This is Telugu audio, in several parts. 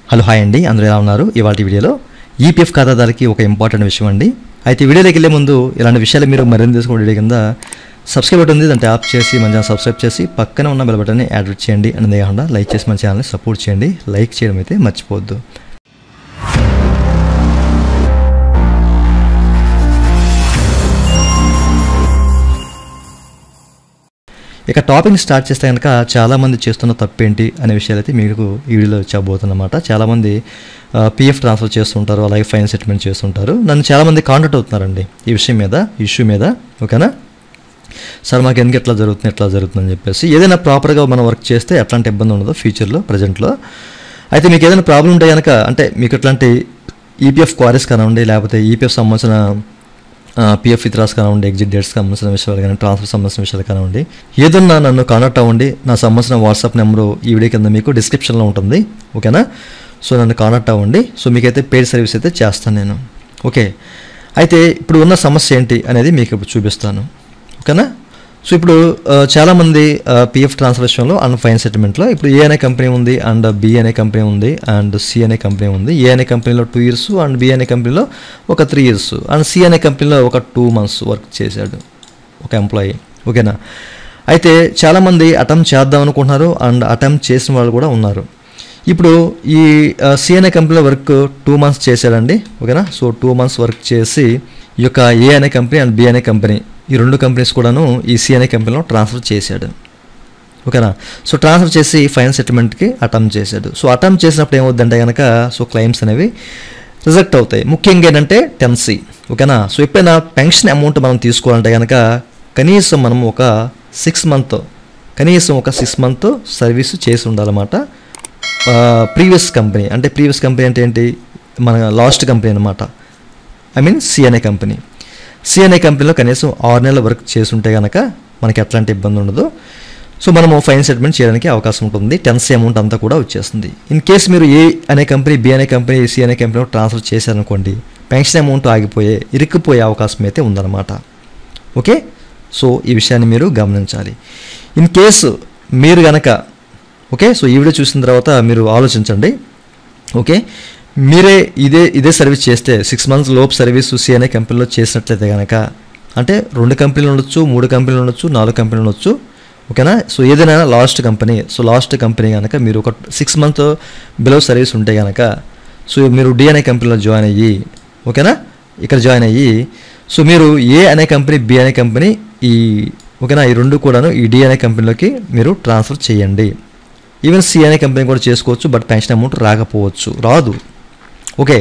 హలో హాయ్ అండి, అందరూ ఎలా ఉన్నారు? ఇవాళ వీడియోలో ఈపీఎఫ్ ఖాతాదారుకి ఒక ఇంపార్టెంట్ విషయం అండి. అయితే వీడియోలోకి వెళ్ళే ముందు ఇలాంటి విషయాలు మీరు మరింత తెలుసుకోవడం వీడియో కింద సబ్స్క్రైబ్ బటన్ ఉంది, దాన్ని ట్యాప్ చేసి మన ఛానల్ సబ్స్క్రైబ్ చేసి పక్కన ఉన్న బెల్ బటన్ని యాక్టివేట్ చేయండి. అనేది కాకుండా లైక్ చేసి మన ఛానల్ని సపోర్ట్ చేయండి. లైక్ చేయడం అయితే మర్చిపోవద్దు. ఇక టాపిక్ స్టార్ట్ చేస్తే కనుక చాలామంది చేస్తున్న తప్పేంటి అనే విషయాలు అయితే మీకు ఈ వీడియోలో చెప్పబోతున్నమాట. చాలామంది పీఎఫ్ ట్రాన్స్ఫర్ చేస్తుంటారు, అలాగే ఫైన్ సెటిల్మెంట్ చేస్తుంటారు. నన్ను చాలామంది కాంటాక్ట్ అవుతున్నారండి ఈ విషయం మీద, ఇష్యూ మీద. ఓకేనా సార్, మాకు ఎందుకు ఎట్లా జరుగుతుందని చెప్పేసి. ఏదైనా ప్రాపర్గా మనం వర్క్ చేస్తే ఎట్లాంటి ఇబ్బంది ఉండదు ఫ్యూచర్లో, ప్రజెంట్లో. అయితే మీకు ఏదైనా ప్రాబ్లం ఉంటే కనుక, అంటే మీకు ఎట్లాంటి ఈపీఎఫ్ క్వారీస్ కానివ్వండి, లేకపోతే ఈపీఎఫ్ సంబంధించిన పిఎఫ్ విత్డ్రాస్ కానివ్వండి, ఎగ్జిట్ డేట్స్ సంబంధించిన విషయాలు కానీ, ట్రాన్స్ఫర్ సంబంధించిన విషయాలు కానివ్వండి, ఏదన్నా నన్ను కాంటాక్ట్ అవ్వండి. నా సంబంధించిన వాట్సాప్ నెంబరు ఈ వీడియో కింద మీకు డిస్క్రిప్షన్లో ఉంటుంది. ఓకేనా, సో నన్ను కాంటాక్ట్ అవ్వండి. సో మీకైతే పెయిడ్ సర్వీస్ అయితే చేస్తాను నేను. ఓకే, అయితే ఇప్పుడు ఉన్న సమస్య ఏంటి అనేది మీకు ఇప్పుడు చూపిస్తాను. ఓకేనా, సో ఇప్పుడు చాలామంది పిఎఫ్ ట్రాన్స్ఫర్ విషయంలో అండ్ ఫైన్ సెటిల్మెంట్లో ఇప్పుడు ఏ అనే కంపెనీ ఉంది, అండ్ బి అనే కంపెనీ ఉంది, అండ్ సి అనే కంపెనీ ఉంది. ఏ అనే కంపెనీలో 2 years, అండ్ బి అనే కంపెనీలో ఒక 3 years, అండ్ సి అనే కంపెనీలో ఒక 2 months వర్క్ చేశాడు ఒక ఎంప్లాయీ. ఓకేనా, అయితే చాలామంది అటెంప్ట్ చేద్దాం అనుకుంటున్నారు, అండ్ అటెంప్ట్ చేసిన వాళ్ళు కూడా ఉన్నారు. ఇప్పుడు ఈ సి అనే కంపెనీలో వర్క్ 2 months చేశాడండి. ఓకేనా, సో 2 months వర్క్ చేసి ఈ యొక్క ఏ అనే కంపెనీ అండ్ బి అనే కంపెనీ, ఈ 2 companies కూడాను ఈ సి అనే కంపెనీలో ట్రాన్స్ఫర్ చేశాడు. ఓకేనా, సో ట్రాన్స్ఫర్ చేసి ఫైన్ సెటిల్మెంట్కి అటెంప్ట్ చేశాడు. సో అటెంప్ట్ చేసినప్పుడు ఏమవుద్దంటే కనుక, సో క్లెయిమ్స్ అనేవి రిజెక్ట్ అవుతాయి. ముఖ్యంగా ఏంటంటే 10C. ఓకేనా, సో ఎప్పుడైనా పెన్షన్ అమౌంట్ మనం తీసుకోవాలంటే కనుక కనీసం మనం ఒక 6 month సర్వీస్ చేసి ఉండాలన్నమాట. ప్రీవియస్ కంపెనీ అంటే ఏంటి, మన లాస్ట్ కంపెనీ అనమాట. ఐ మీన్ సి అనే కంపెనీ. సి అనే కంపెనీలో కనీసం 6 నెలల వర్క్ చేసి ఉంటే కనుక మనకి ఎట్లాంటి ఇబ్బంది ఉండదు. సో మనము ఫైన్ సెటిల్మెంట్ చేయడానికి అవకాశం ఉంటుంది. 10C అమౌంట్ అంతా కూడా వచ్చేస్తుంది. ఇన్ కేసు మీరు ఏ అనే కంపెనీ, బి అనే కంపెనీ, సి అనే కంపెనీలో ట్రాన్స్ఫర్ చేశారనుకోండి, పెన్షన్ అమౌంట్ ఇరుక్కుపోయే అవకాశం అయితే ఉందన్నమాట. ఓకే, సో ఈ విషయాన్ని మీరు గమనించాలి. ఇన్ కేసు మీరు కనుక, ఓకే, సో ఈ వీడియో చూసిన తర్వాత మీరు ఆలోచించండి. ఓకే, మీరే ఇదే సర్వీస్ చేస్తే 6 months లోపు సర్వీస్ సి అనే కంపెనీలో చేసినట్లయితే కనుక, అంటే 2 కంపెనీలు ఉండొచ్చు, 3 కంపెనీలు ఉండొచ్చు, 4 కంపెనీలు ఉండొచ్చు. ఓకేనా, సో ఏదైనా లాస్ట్ కంపెనీ కనుక మీరు ఒక 6 months బిలో సర్వీస్ ఉంటే కనుక, సో మీరు డి అనే కంపెనీలో జాయిన్ అయ్యి, ఓకేనా, ఇక్కడ జాయిన్ అయ్యి, సో మీరు ఏ అనే కంపెనీ, బి అనే కంపెనీ, ఓకేనా, ఈ 2 కూడాను ఈ డి అనే కంపెనీలోకి మీరు ట్రాన్స్ఫర్ చేయండి. ఈవెన్ సి అనే కంపెనీ కూడా చేసుకోవచ్చు, బట్ పెన్షన్ అమౌంట్ రాదు. ఓకే,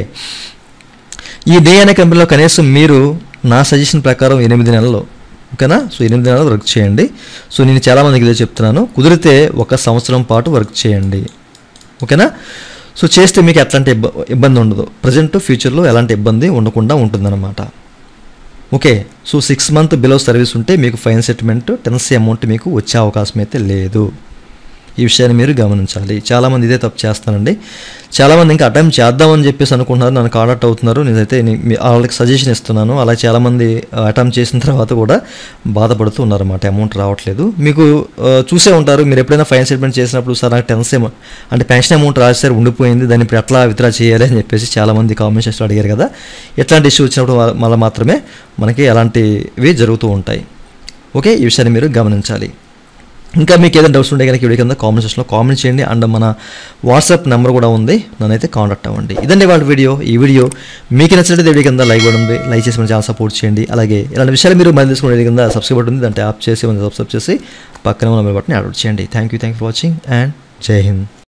ఈ డే అనే కంపెనీలో కనీసం మీరు నా సజెషన్ ప్రకారం 8 నెలలు, ఓకేనా, సో 8 నెలలు వర్క్ చేయండి. సో నేను చాలామందికి ఇదే చెప్తున్నాను, కుదిరితే 1 సంవత్సరం పాటు వర్క్ చేయండి. ఓకేనా, సో చేస్తే మీకు ఎట్లాంటి ఇబ్బంది ఉండదు. ప్రజెంట్ ఫ్యూచర్లో ఎలాంటి ఇబ్బంది ఉండకుండా ఉంటుందన్నమాట. Okay, so 6 months below service ఉంటే మీకు ఫైన్ సెటిల్మెంట్ 10C అమౌంట్ మీకు వచ్చే అవకాశం అయితే లేదు. ఈ విషయాన్ని మీరు గమనించాలి. చాలామంది ఇదే తప్పు చేస్తానండి. చాలామంది ఇంకా అటెంప్ట్ చేద్దామని చెప్పేసి అనుకుంటున్నారు, నన్ను కాంటాక్ట్ అవుతున్నారు. నేనైతే వాళ్ళకి సజెషన్ ఇస్తున్నాను. అలా చాలామంది అటెంప్ట్ చేసిన తర్వాత కూడా బాధపడుతూ ఉన్నారన్నమాట, అమౌంట్ రావట్లేదు. మీకు చూసే ఉంటారు, మీరు ఎప్పుడైనా ఫైన్ సెటిల్మెంట్ చేసినప్పుడు సార్ నాకు 10C అంటే పెన్షన్ అమౌంట్ రాశారు, ఉండిపోయింది, దాన్ని ఇప్పుడు ఎట్లా విత్డ్రా చేయాలి అని చెప్పేసి చాలామంది కామెంట్ సెక్షన్లో అడిగారు కదా. ఎట్లాంటి ఇష్యూ వచ్చినప్పుడు మళ్ళీ మాత్రమే మనకి అలాంటివి జరుగుతూ ఉంటాయి. ఓకే, ఈ విషయాన్ని మీరు గమనించాలి. ఇంకా మీకు ఏదైనా డౌట్స్ ఉంటే కనుక వీడియో కింద కామెంట్ సెక్షన్లో కామెంట్ చేయండి. అండ్ మన వాట్సాప్ నెంబర్ కూడా ఉంది, నన్నైతే కాంటాక్ట్ అవ్వండి. ఇదండి వాళ్ళ వీడియో. ఈ వీడియో మీకు నచ్చినట్లయితే వీడియో కింద లైక్ కూడా ఉంది, లైక్ చేసి మన ఛానల్ సపోర్ట్ చేయండి. అలాగే ఇలాంటి విషయాలు మీరు మళ్ళీ తీసుకునే వీడియో కింద సబ్స్క్రైబ్ బటన్ ఉంది, దాన్ని ట్యాప్ చేసి సబ్స్క్రైబ్ చేసి పక్కన ఉన్న బెల్ బటన్ యాడ్ చేయండి. Thank you for watching and జై హింద్.